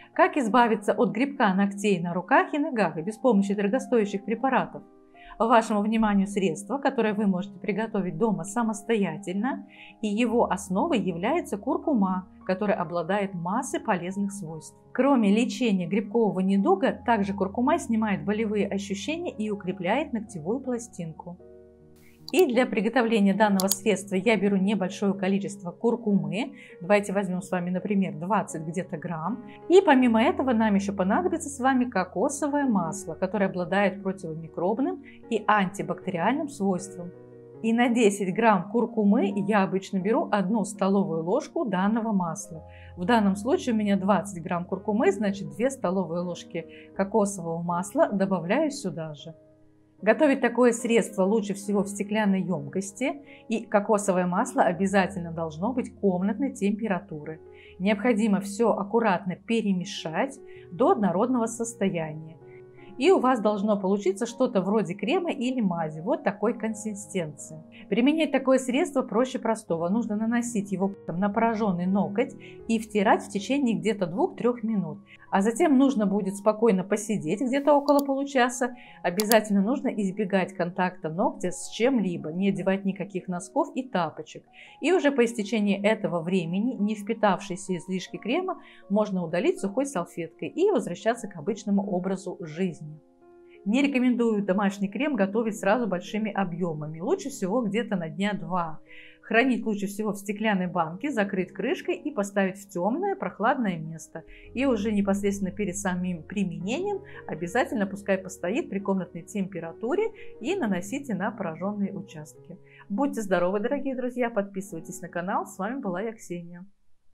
Как избавиться от грибка ногтей на руках и ногах и без помощи дорогостоящих препаратов? Вашему вниманию средство, которое вы можете приготовить дома самостоятельно, и его основой является куркума, которая обладает массой полезных свойств. Кроме лечения грибкового недуга, также куркума снимает болевые ощущения и укрепляет ногтевую пластинку. И для приготовления данного средства я беру небольшое количество куркумы. Давайте возьмем с вами, например, 20 где-то грамм. И помимо этого нам еще понадобится с вами кокосовое масло, которое обладает противомикробным и антибактериальным свойством. И на 10 грамм куркумы я обычно беру 1 столовую ложку данного масла. В данном случае у меня 20 грамм куркумы, значит 2 столовые ложки кокосового масла добавляю сюда же. Готовить такое средство лучше всего в стеклянной емкости, и кокосовое масло обязательно должно быть комнатной температуры. Необходимо все аккуратно перемешать до однородного состояния. И у вас должно получиться что-то вроде крема или мази, вот такой консистенции. Применять такое средство проще простого. Нужно наносить его на пораженный ноготь и втирать в течение где-то 2-3 минут. А затем нужно будет спокойно посидеть где-то около получаса. Обязательно нужно избегать контакта ногтя с чем-либо, не одевать никаких носков и тапочек. И уже по истечении этого времени, не впитавшиеся излишки крема, можно удалить сухой салфеткой и возвращаться к обычному образу жизни. Не рекомендую домашний крем готовить сразу большими объемами. Лучше всего где-то на дня 2. Хранить лучше всего в стеклянной банке, закрыть крышкой и поставить в темное, прохладное место. И уже непосредственно перед самим применением обязательно пускай постоит при комнатной температуре и наносите на пораженные участки. Будьте здоровы, дорогие друзья, подписывайтесь на канал. С вами была я, Ксения.